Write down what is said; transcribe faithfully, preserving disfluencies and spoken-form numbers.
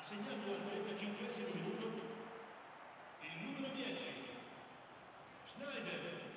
segnando al trentacinquesimo minuto il numero dieci, Schneider.